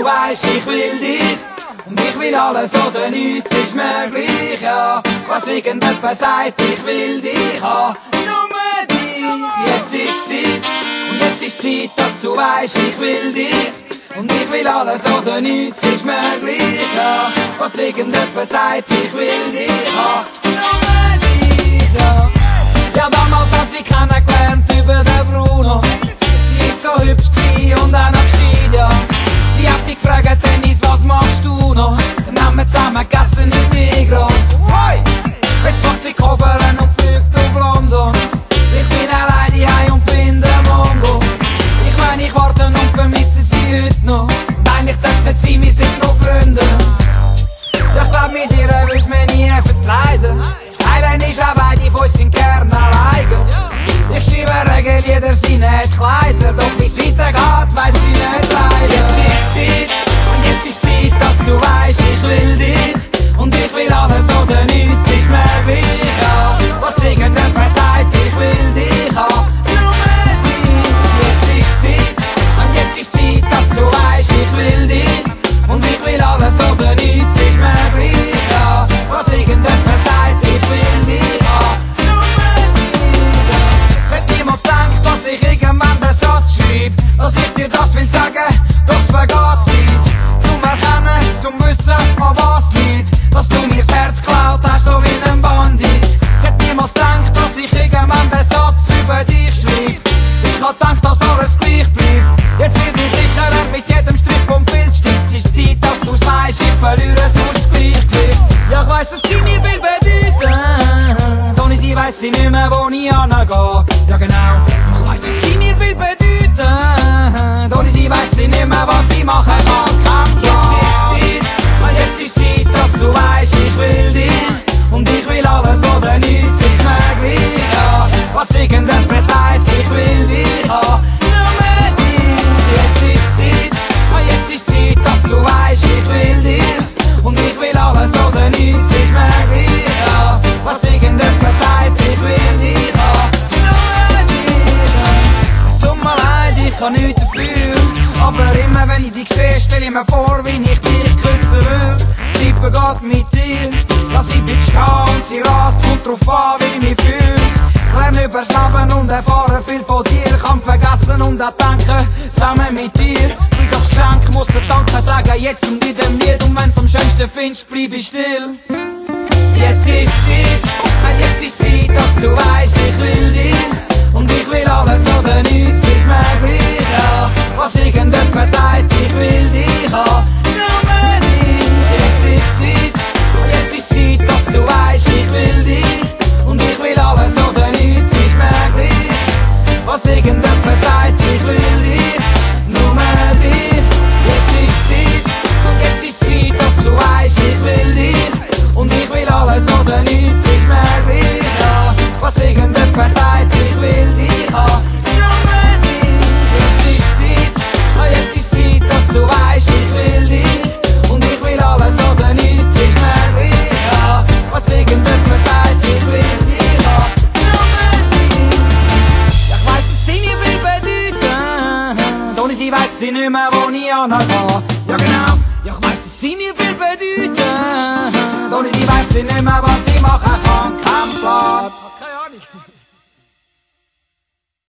weisst, ich will dich. Und ich will alles oder nichts, ist mir gleich, ja. Was irgendjemand sagt, ich will dich haben, nur dich. Jetzt ist Zeit, und jetzt ist Zeit, dass du weisst, ich will dich. Und ich will alles oder nichts, ist mir gleich, ja. Was irgendjemand sagt, ich will dich haben, nur dich, ja. Ja, damals hast sie kennengelernt über den Bruno. Sie ist so hübsch gewesen und auch noch gescheit, ja. Sie hat mich gefragt, Dennis, was machst du noch? Dann haben wir zusammen gegessen im Migros. Hey! Jetzt macht sie Koffer und fliegt auf London. Ich bin allein daheim und bin der Mongo. Ich mein, ich warte und vermisse sie heute noch. Und eigentlich dürften sie, wir sind noch Freunde. Ja, ich glaub, mit ihr müssen wir nie verkleiden. Das Highlight ist auch, beide von uns sind gern alleine. Ich schreibe Regenlieder, sie nicht Kleider. Doch wie's weitergeht, weiss sie nicht leider. Jetzt ist Zeit, und jetzt ist Zeit, dass du weisst, ich will dich. Und ich will alles oder nichts, ist mir gleich, ja. Was irgendjemand sagt, ich will dich haben, nur dich. Jetzt ist Zeit, und jetzt ist Zeit, dass du weisst, ich will dich. Und ich will alles oder nichts, ist mir gleich, ja. Was irgendjemand sagt, ich will dich haben, nur dich. Wenn niemand denkt, dass ich irgendwann den Satz schreib, dass ich dir das will sagen, doch es vergeht Zeit. Zum Erkennen, zum Wissen, an was liegt, dass du mir das Herz geklaut hast, so wie ein Bandit. Ich hätte niemals gedacht, dass ich irgendwann den Satz über dich schreib. Ich hab gedacht, dass alles gleich bleibt. Jetzt wird mir sicherer mit jedem Strich vom Filzstift. Es ist Zeit, dass du's weisst, ich verliere sonst Gleichgewicht. Ja, ich weiss, dass sie mir will bedeuten. Ohne sie weiss sie nicht mehr, wo ich hingehe. Ja genau, ich weiss, dass sie mir will bedeuten. Ohne sie weiss sie nicht mehr, was ich machen kann. Jetzt ist Zeit, dass du weisst, ich will dich. Und ich will alles oder nichts, ist mir gleich, ja. Was irgendjemand sagt, ich will dich haben, nur dich. Jetzt ist Zeit, dass du weisst, ich will dich. Und ich will alles oder nichts, ist mir gleich, ja. Was irgendjemand sagt, ich will dich haben, nur dich. Es tut mir leid, ich kann nichts dafür. Aber immer wenn ich dich sehe, stell ich mir vor, wie ich dich küssen will. Die Liebe geht mit dir, dass ich bleib stehen und sie rat, kommt drauf an, wie ich mich fühl. Ich lerne übers Leben und erfahre viel von dir. Kann vergessen und auch denken, zusammen mit dir. Für das Geschenk muss der Danke sagen, jetzt und in dem Lied. Und wenn's am schönsten findest, bleib ich still. Jetzt ist Zeit, dass du weisst, ich will dich. Und ich will alles oder nichts, ist mir gleich, ja. Was irgendjemand sagt, ich will dich haben, nur dich. Jetzt ist Zeit, dass du weisst, ich will dich. Und ich will alles oder nichts, ist mir gleich. Was irgendjemand sagt, ich will dich, nur dich. Jetzt ist Zeit, dass du weisst, ich will dich. Und ich will alles oder nichts, ist mir gleich, ja. Was irgendjemand sagt, ich will dich haben, nur dich. Jetzt ist Zeit, dass du weisst, ich will dich. Und ich will alles oder nichts, ist mir gleich, ja. Was irgendjemand sagt, ich will dich haben, nur dich. Ja, ich weiss, dass sie mir will bedeuten. Ohne sie weiss sie nicht mehr, wo ich hingehe. Ja genau, ja, ich weiss, dass sie mir will bedeuten. Ohne sie weiss sie nicht mehr, was ich mache.